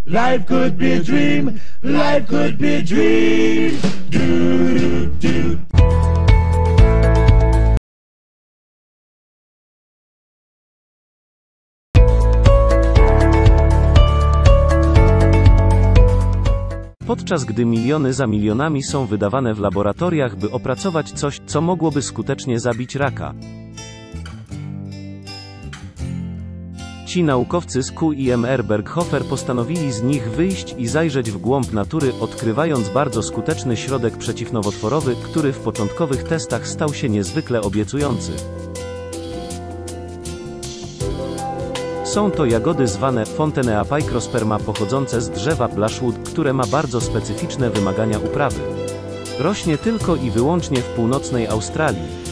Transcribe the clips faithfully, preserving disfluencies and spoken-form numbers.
Life could be a dream, life could be a dream. Do, do, do. Podczas gdy miliony za milionami są wydawane w laboratoriach, by opracować coś, co mogłoby skutecznie zabić raka. Ci naukowcy z Q I M R Berghofer postanowili z nich wyjść i zajrzeć w głąb natury, odkrywając bardzo skuteczny środek przeciwnowotworowy, który w początkowych testach stał się niezwykle obiecujący. Są to jagody zwane Fontenea picrosperma pochodzące z drzewa Blushwood, które ma bardzo specyficzne wymagania uprawy. Rośnie tylko i wyłącznie w północnej Australii.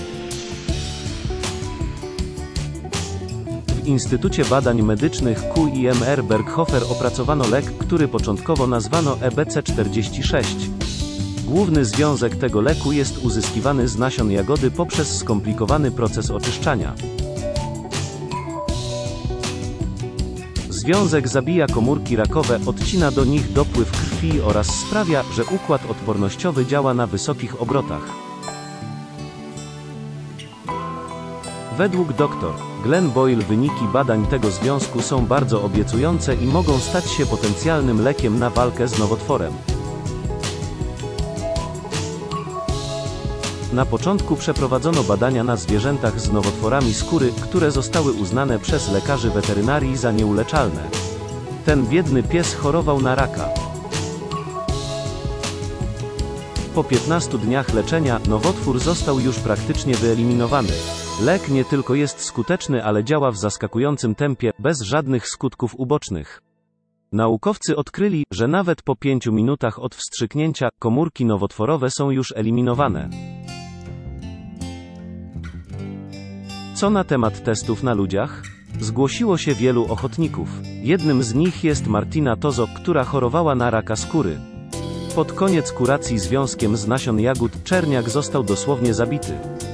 W Instytucie Badań Medycznych Q I M R Berghofer opracowano lek, który początkowo nazwano E B C czterdzieści sześć. Główny związek tego leku jest uzyskiwany z nasion jagody poprzez skomplikowany proces oczyszczania. Związek zabija komórki rakowe, odcina do nich dopływ krwi oraz sprawia, że układ odpornościowy działa na wysokich obrotach. Według dr Glenn Boyle wyniki badań tego związku są bardzo obiecujące i mogą stać się potencjalnym lekiem na walkę z nowotworem. Na początku przeprowadzono badania na zwierzętach z nowotworami skóry, które zostały uznane przez lekarzy weterynarii za nieuleczalne. Ten biedny pies chorował na raka. Po piętnastu dniach leczenia, nowotwór został już praktycznie wyeliminowany. Lek nie tylko jest skuteczny, ale działa w zaskakującym tempie, bez żadnych skutków ubocznych. Naukowcy odkryli, że nawet po pięciu minutach od wstrzyknięcia, komórki nowotworowe są już eliminowane. Co na temat testów na ludziach? Zgłosiło się wielu ochotników. Jednym z nich jest Martina Tozo, która chorowała na raka skóry. Pod koniec kuracji związkiem z nasion jagód, czerniak został dosłownie zabity.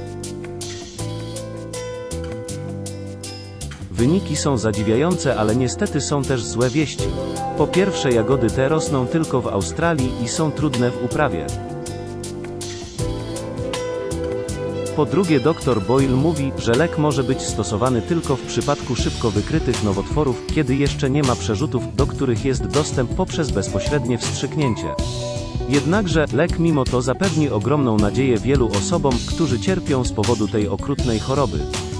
Wyniki są zadziwiające, ale niestety są też złe wieści. Po pierwsze, jagody te rosną tylko w Australii i są trudne w uprawie. Po drugie, dr Boyle mówi, że lek może być stosowany tylko w przypadku szybko wykrytych nowotworów, kiedy jeszcze nie ma przerzutów, do których jest dostęp poprzez bezpośrednie wstrzyknięcie. Jednakże, lek mimo to zapewni ogromną nadzieję wielu osobom, którzy cierpią z powodu tej okrutnej choroby.